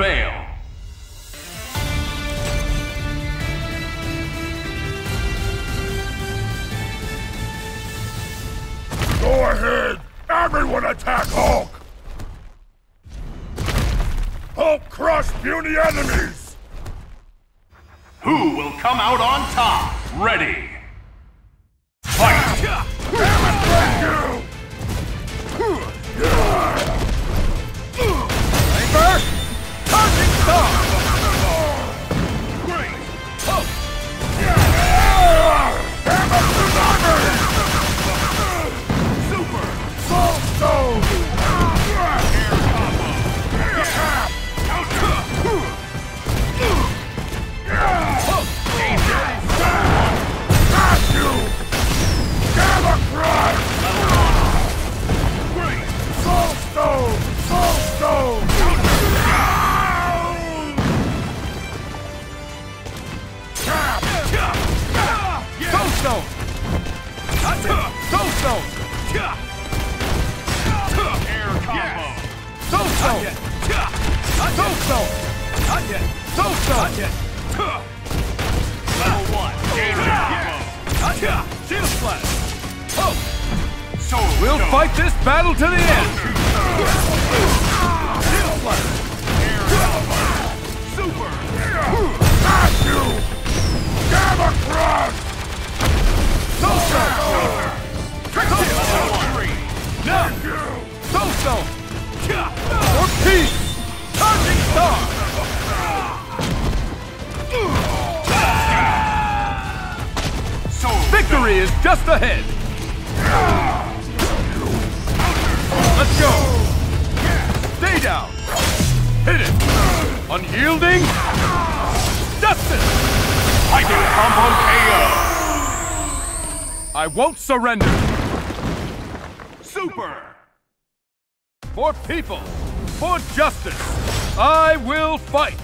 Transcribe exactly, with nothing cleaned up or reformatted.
fail. Go ahead! Everyone attack Hulk! Hulk crush puny enemies! Who will come out on top? Ready! Fight! Damn it, thank you! Flavor! Charging Star! Great! Hulk! Damn it, tsunami! Super! Soul Stone! Air combo! Air cap! Counter! Hulk! Danger! Got you! Gamma Crush! Great! Soul Stone! Soul Stone! Cap! Soul Stone! Soul Stone! Air combo! Soul Stone! Soul Stone! Soul Stone! Level one, danger combo! Shield Slash! Oh! Soul We'll Stone. fight this battle to the end! Shield Slash! Air combo! Super! Got you! Gamma Crush! Soul Stone! Level three! Now! Soul Stone! For peace! Charging Star! Soul Victory is just ahead! Let's go! Stay down! Hit it! Unyielding! Justice! Titan combo K O! I won't surrender! Super! For people! For justice! I will fight!